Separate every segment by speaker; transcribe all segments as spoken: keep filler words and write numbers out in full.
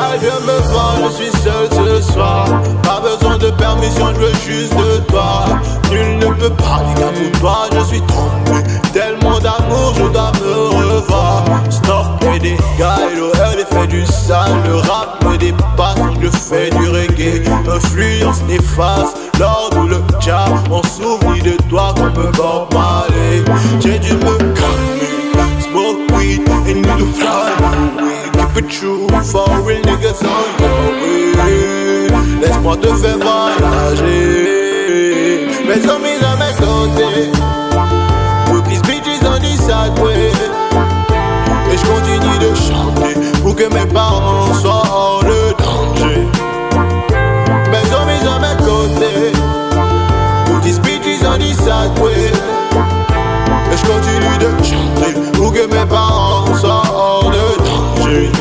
Speaker 1: gars, je me vends, je suis seul ce soir. Pas besoin de permission, je veux juste de toi. Nul ne peut parler qu'à pour toi, je suis tombé. Tellement d'amour, je dois me revoir. Stop et des gars, l'horreur fait du sale. Le rap me dépasse, je fais du reggae. Influence néfaste, l'ordre ou le tcha. On s'oublie de toi comme un Bob Marley. J'ai dû me calmer, smoke weed and need to fly away. Keep it true for real niggas on your way. Laisse-moi te faire voyager. Mes amis à mes côtés, toutes these bitches on the side way. Et je continue de chanter pour que mes parents soient hors de danger. Mes amis à mes côtés, toutes these bitches on the side way. Et je continue de chanter pour que mes parents soient hors de danger.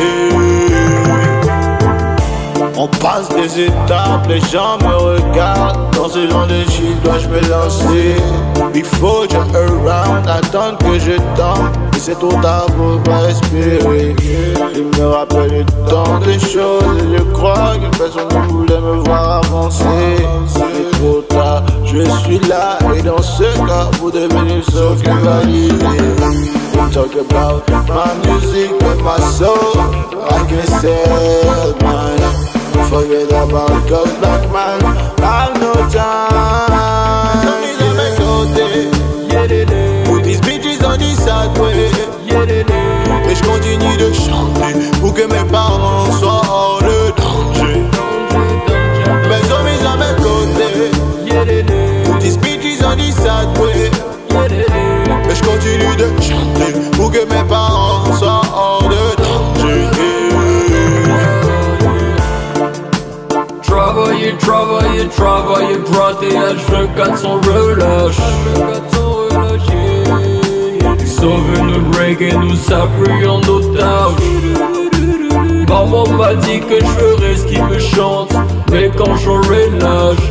Speaker 1: On passe des étapes, les gens me regardent. Dans ce genre de shit, dois-je me lancer? Il faut jump around, attendre que je tombe. Et c'est trop tard pour pas respirer. Il me rappelle tant de choses et je crois que personne ne voulait me voir avancer. C'est trop tard, je suis là et dans ce cas, vous devenez sauf que valider. We talk about my music and my soul. I can sell mine. Forget about God's black man, I've no time. Somebody's on my côté, put these bitches on the side way. Et je continue de chanter pour que mes parents soient hors de danger. Mes amis à mes côtés, put these bitches on the side way. Et je continue de chanter pour que mes parents soient hors de danger.
Speaker 2: Travailler, travailler, travailler, protège, vingt-quatre sans relâche. Ils sont venus breaker, nous s'appuyer en otage. Maman m'a dit que je ferais ce qui me chante, mais quand j'aurai l'âge.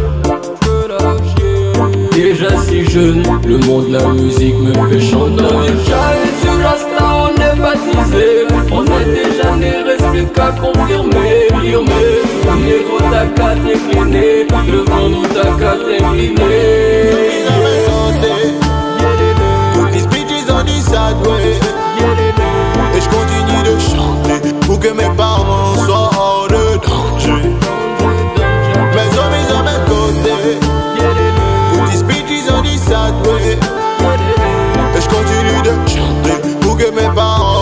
Speaker 2: Déjà si jeune, le monde de la musique me fait chanter. J'allais sur la star, on est baptisé. On est déjà né, reste plus qu'à confirmer. Firmer, négro t'as qu'à t'incliner. Devant nous t'as qu'à t'incliner.
Speaker 1: Toutes these bitches on the side way. Et je continue de chanter pour que mes parents soient hors de danger. Mes amis à mes côtés, toutes these bitches on the side way. Et je continue de chanter pour que mes parents